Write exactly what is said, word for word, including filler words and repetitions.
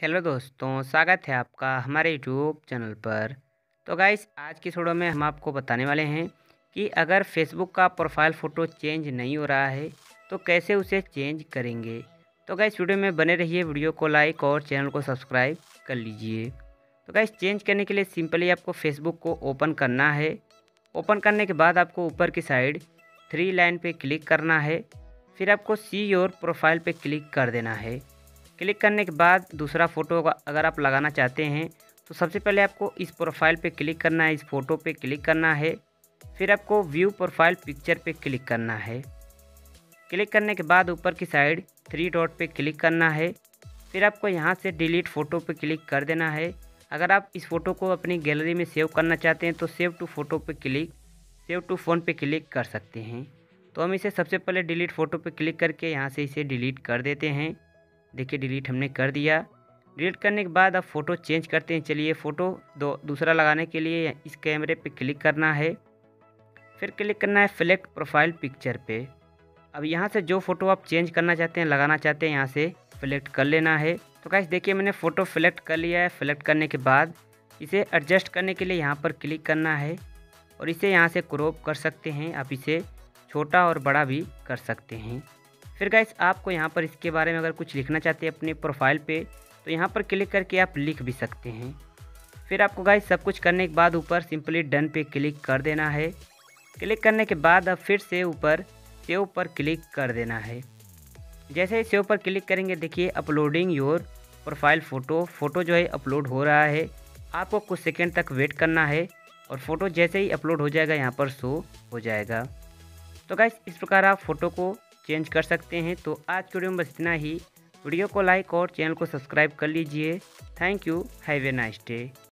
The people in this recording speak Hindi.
हेलो दोस्तों, स्वागत है आपका हमारे यूट्यूब चैनल पर। तो गाइस, आज की वीडियो में हम आपको बताने वाले हैं कि अगर फेसबुक का प्रोफाइल फ़ोटो चेंज नहीं हो रहा है तो कैसे उसे चेंज करेंगे। तो गाइस, वीडियो में बने रहिए, वीडियो को लाइक और चैनल को सब्सक्राइब कर लीजिए। तो गाइस, चेंज करने के लिए सिंपली आपको फेसबुक को ओपन करना है। ओपन करने के बाद आपको ऊपर की साइड थ्री लाइन पर क्लिक करना है। फिर आपको सी योर प्रोफाइल पर क्लिक कर देना है। क्लिक करने के बाद दूसरा फ़ोटो अगर आप लगाना चाहते हैं तो सबसे पहले आपको इस प्रोफाइल पे क्लिक करना है, इस फ़ोटो पे क्लिक करना है। फिर आपको व्यू प्रोफाइल पिक्चर पे क्लिक करना है। क्लिक करने के बाद ऊपर की साइड थ्री डॉट पे क्लिक करना है। फिर आपको यहाँ से डिलीट फ़ोटो पे क्लिक कर देना है। अगर आप इस फ़ोटो को अपनी गैलरी में सेव करना चाहते हैं तो सेव टू फ़ोटो पे क्लिक सेव टू फ़ोन पे क्लिक कर सकते हैं। तो हम इसे सबसे पहले डिलीट फ़ोटो पे क्लिक करके यहाँ से इसे डिलीट कर देते हैं। देखिए, डिलीट हमने कर दिया। डिलीट करने के बाद अब फ़ोटो चेंज करते हैं। चलिए, फ़ोटो दो दूसरा लगाने के लिए इस कैमरे पे क्लिक करना है। फिर क्लिक करना है सेलेक्ट प्रोफाइल पिक्चर पे। अब यहाँ से जो फ़ोटो आप चेंज करना चाहते हैं, लगाना चाहते हैं, यहाँ से सेलेक्ट कर लेना है। तो गाइस, देखिए मैंने फ़ोटो सेलेक्ट कर लिया है। सेलेक्ट करने के बाद इसे एडजस्ट करने के लिए यहाँ पर क्लिक करना है और इसे यहाँ से क्रॉप कर सकते हैं। आप इसे छोटा और बड़ा भी कर सकते हैं। फिर गाइस, आपको यहाँ पर इसके बारे में अगर कुछ लिखना चाहते हैं अपने प्रोफाइल पे तो यहाँ पर क्लिक करके आप लिख भी सकते हैं। फिर आपको गाइस सब कुछ करने के बाद ऊपर सिंपली डन पे क्लिक कर देना है। क्लिक करने के बाद अब फिर से ऊपर सेव पर क्लिक कर देना है। जैसे ही सेव पर क्लिक करेंगे, देखिए uploading your profile photo photo जो है अपलोड हो रहा है। आपको कुछ सेकेंड तक वेट करना है और फ़ोटो जैसे ही अपलोड हो जाएगा यहाँ पर शो हो जाएगा। तो गाइस, इस प्रकार आप फ़ोटो को चेंज कर सकते हैं। तो आज की वीडियो में बस इतना ही। वीडियो को लाइक और चैनल को सब्सक्राइब कर लीजिए। Thank you. Have a nice day.